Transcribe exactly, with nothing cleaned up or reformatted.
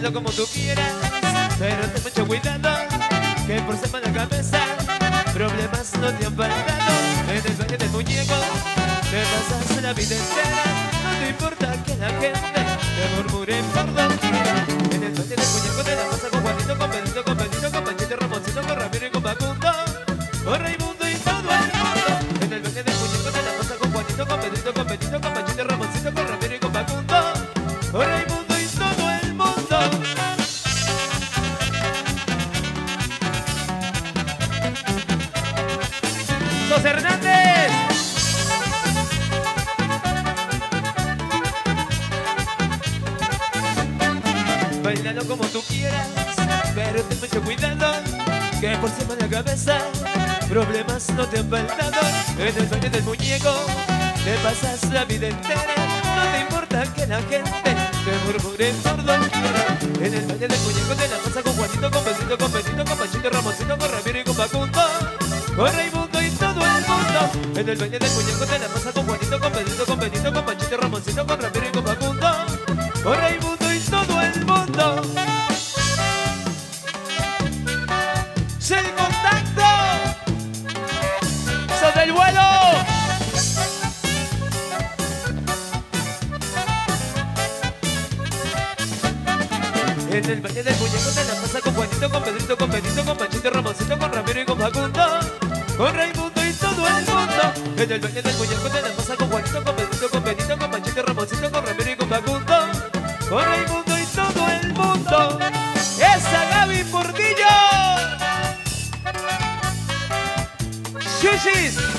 bailalo como tú quieras, pero ten mucho cuidado, que por ser mala cabeza problemas no te han faltado. En el baile del muñeco te pasas la vida entera, no te importa que la gente te murmure por doquiera. En el baile del muñeco te la pasas con Juanito, con Pedrito, con Pedrito, con Panchito, Ramoncito, con Ramiro y con Facundo, con Raimundo y todo el mundo. En el baile del muñeco te la pasas con Juanito, con Pedrito, con Pedrito, con Panchito, Ramoncito, con Ramiro y con Facundo, con Raimundo y todo el mundo. Los Hernández. Bailalo como tú quieras, pero ten mucho cuidado, que por ser mala cabeza problemas no te han faltado. En el baile del muñeco te pasas la vida entera, no te importa que la gente te murmure por doquiera. En el baile del muñeco te la pasas con Juanito, con Pedrito, con Pedrito, con Panchito, Ramoncito, con Ramiro y con Facundo, con Raimundo y todo el mundo. En el baile del muñeco te la pasas con Juanito, con Pedrito, con Pedrito, con Panchito, Ramoncito, con Ramiro y con Facundo, con Raimundo y todo el mundo. ¡Es el contacto! ¡Sobre el vuelo! En el baile del muñeco te la pasa con Juanito, con Pedrito, con Pedrito, con Panchito, Ramoncito, con Ramiro y con Facundo, con Raimundo y todo el mundo. En el baile del muñeco te la pasa con Juanito, con Pedrito, con Pedrito, con Panchito, Ramoncito, con Ramiro y con Facundo, con Raimundo y todo el mundo. ¡Esa Gaby Portillo! ¡Chuchis!